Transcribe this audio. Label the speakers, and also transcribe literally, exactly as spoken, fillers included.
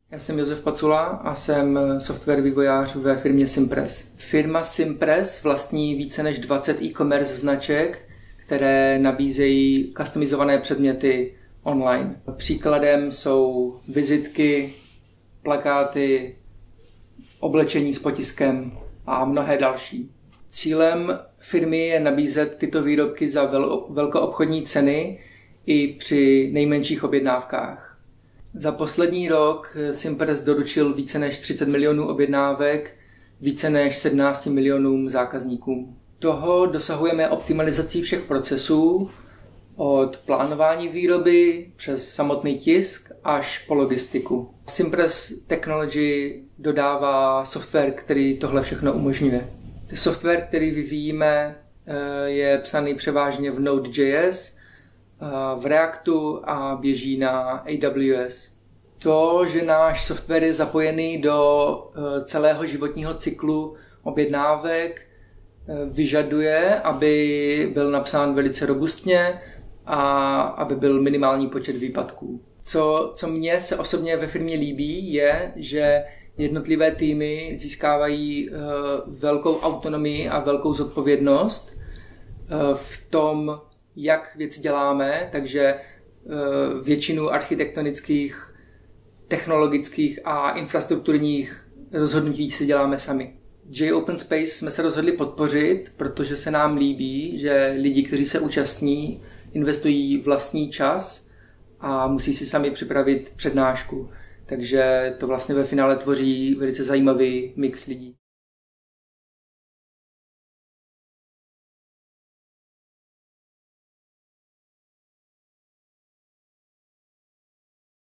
Speaker 1: Já jsem Josef Pacula a jsem software vývojář ve firmě Simpress. Firma Simpress vlastní více než dvacet e-commerce značek, které nabízejí customizované předměty online. Příkladem jsou vizitky, plakáty, oblečení s potiskem a mnohé další. Cílem firmy je nabízet tyto výrobky za vel- velkoobchodní ceny i při nejmenších objednávkách. Za poslední rok Simpress doručil více než třicet milionů objednávek více než sedmnáct milionům zákazníkům. Toho dosahujeme optimalizací všech procesů, od plánování výroby přes samotný tisk až po logistiku. Simpress Technology dodává software, který tohle všechno umožňuje. Software, který vyvíjíme, je psaný převážně v Node.js, v Reactu a běží na A W S. To, že náš software je zapojený do celého životního cyklu objednávek, vyžaduje, aby byl napsán velice robustně a aby byl minimální počet výpadků. Co, co mně se osobně ve firmě líbí, je, že jednotlivé týmy získávají velkou autonomii a velkou zodpovědnost v tom, jak věci děláme, takže většinu architektonických, technologických a infrastrukturních rozhodnutí si děláme sami. J Open Space jsme se rozhodli podpořit, protože se nám líbí, že lidi, kteří se účastní, investují vlastní čas a musí si sami připravit přednášku. Takže to vlastně ve finále tvoří velice zajímavý mix lidí.